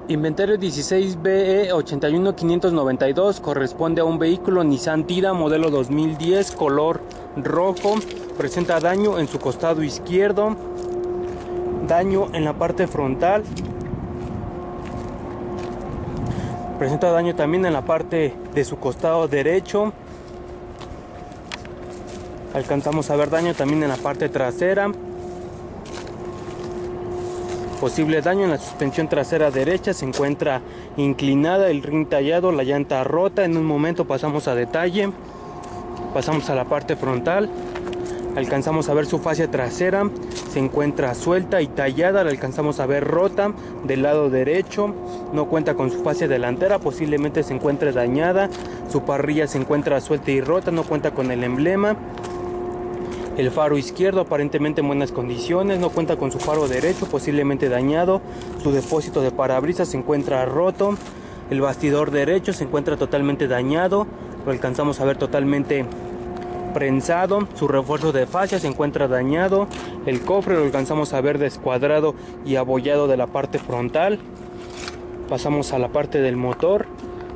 Inventario 16BE81592 corresponde a un vehículo Nissan Tira modelo 2010 color rojo. Presenta daño en su costado izquierdo, daño en la parte frontal, presenta daño también en la parte de su costado derecho. Alcanzamos a ver daño también en la parte trasera. Posible daño en la suspensión trasera derecha, se encuentra inclinada, el rin tallado, la llanta rota. En un momento pasamos a detalle, pasamos a la parte frontal, alcanzamos a ver su fascia trasera, se encuentra suelta y tallada, la alcanzamos a ver rota del lado derecho, no cuenta con su fascia delantera, posiblemente se encuentre dañada, su parrilla se encuentra suelta y rota, no cuenta con el emblema. El faro izquierdo aparentemente en buenas condiciones, no cuenta con su faro derecho, posiblemente dañado. Su depósito de parabrisas se encuentra roto. El bastidor derecho se encuentra totalmente dañado, lo alcanzamos a ver totalmente prensado. Su refuerzo de fascia se encuentra dañado. El cofre lo alcanzamos a ver descuadrado y abollado de la parte frontal. Pasamos a la parte del motor.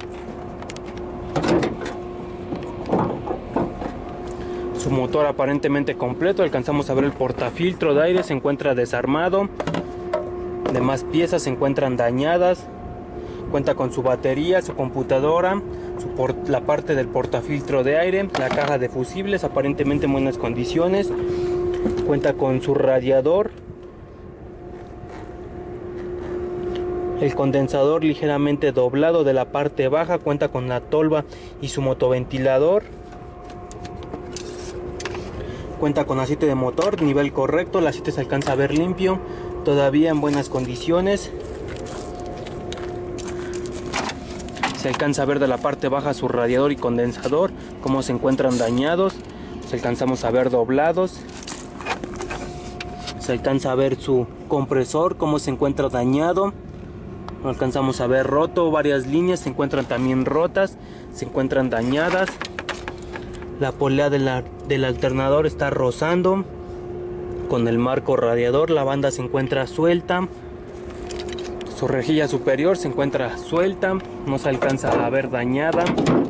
Su motor aparentemente completo, alcanzamos a ver el portafiltro de aire, se encuentra desarmado. Demás piezas se encuentran dañadas. Cuenta con su batería, su computadora, la parte del portafiltro de aire, la caja de fusibles aparentemente en buenas condiciones. Cuenta con su radiador, el condensador ligeramente doblado de la parte baja, cuenta con la tolva y su motoventilador. Cuenta con aceite de motor, nivel correcto, el aceite se alcanza a ver limpio, todavía en buenas condiciones. Se alcanza a ver de la parte baja su radiador y condensador, cómo se encuentran dañados. Se alcanzamos a ver doblados. Se alcanza a ver su compresor, cómo se encuentra dañado. Lo alcanzamos a ver roto, varias líneas se encuentran también rotas, se encuentran dañadas. La polea del alternador está rozando con el marco radiador, la banda se encuentra suelta, su rejilla superior se encuentra suelta, no se alcanza a ver dañada.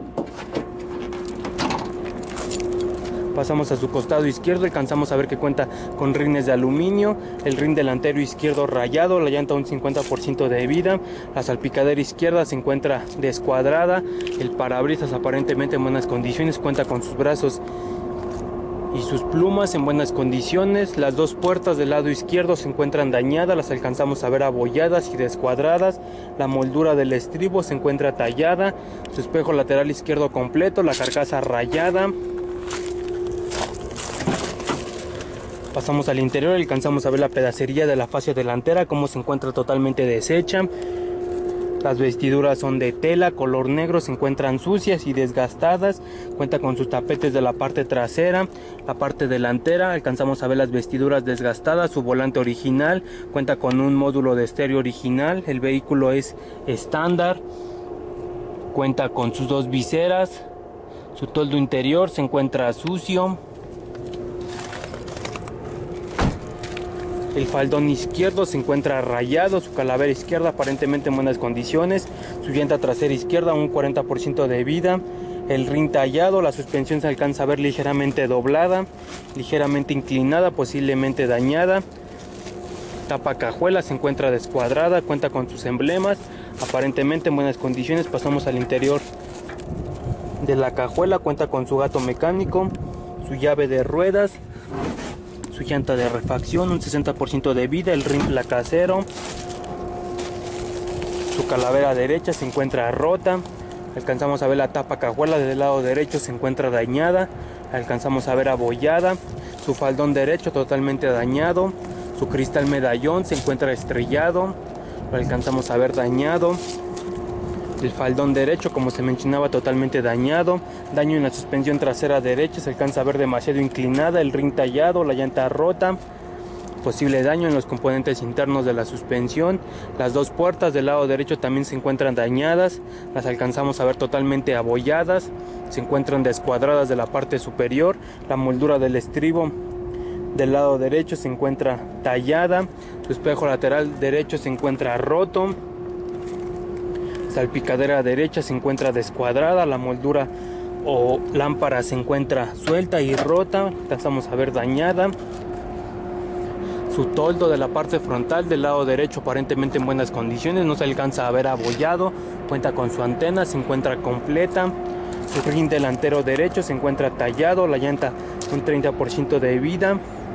Pasamos a su costado izquierdo, alcanzamos a ver que cuenta con rines de aluminio, el rin delantero izquierdo rayado, la llanta un 50% de vida, la salpicadera izquierda se encuentra descuadrada, el parabrisas aparentemente en buenas condiciones, cuenta con sus brazos y sus plumas en buenas condiciones. Las dos puertas del lado izquierdo se encuentran dañadas, las alcanzamos a ver abolladas y descuadradas. La moldura del estribo se encuentra tallada, su espejo lateral izquierdo completo, la carcasa rayada. Pasamos al interior, alcanzamos a ver la pedacería de la fascia delantera, cómo se encuentra totalmente deshecha. Las vestiduras son de tela, color negro, se encuentran sucias y desgastadas. Cuenta con sus tapetes de la parte trasera, la parte delantera. Alcanzamos a ver las vestiduras desgastadas, su volante original. Cuenta con un módulo de estéreo original. El vehículo es estándar. Cuenta con sus dos viseras. Su toldo interior se encuentra sucio. El faldón izquierdo se encuentra rayado, su calavera izquierda aparentemente en buenas condiciones, su llanta trasera izquierda un 40% de vida, el rin tallado, la suspensión se alcanza a ver ligeramente doblada, ligeramente inclinada, posiblemente dañada. Tapa cajuela se encuentra descuadrada, cuenta con sus emblemas, aparentemente en buenas condiciones. Pasamos al interior de la cajuela, cuenta con su gato mecánico, su llave de ruedas, su llanta de refacción, un 60% de vida, el rin placasero, su calavera derecha se encuentra rota, alcanzamos a ver la tapa cajuela del lado derecho se encuentra dañada, alcanzamos a ver abollada, su faldón derecho totalmente dañado, su cristal medallón se encuentra estrellado, lo alcanzamos a ver dañado. El faldón derecho, como se mencionaba, totalmente dañado. Daño en la suspensión trasera derecha, se alcanza a ver demasiado inclinada. El rin tallado, la llanta rota. Posible daño en los componentes internos de la suspensión. Las dos puertas del lado derecho también se encuentran dañadas. Las alcanzamos a ver totalmente abolladas. Se encuentran descuadradas de la parte superior. La moldura del estribo del lado derecho se encuentra tallada. Su espejo lateral derecho se encuentra roto. salpicadera derecha se encuentra descuadrada, la moldura o lámpara se encuentra suelta y rota, alcanzamos a ver dañada. Su toldo de la parte frontal del lado derecho aparentemente en buenas condiciones, no se alcanza a ver abollado, cuenta con su antena, se encuentra completa. Su rin delantero derecho se encuentra tallado, la llanta un 30% de vida.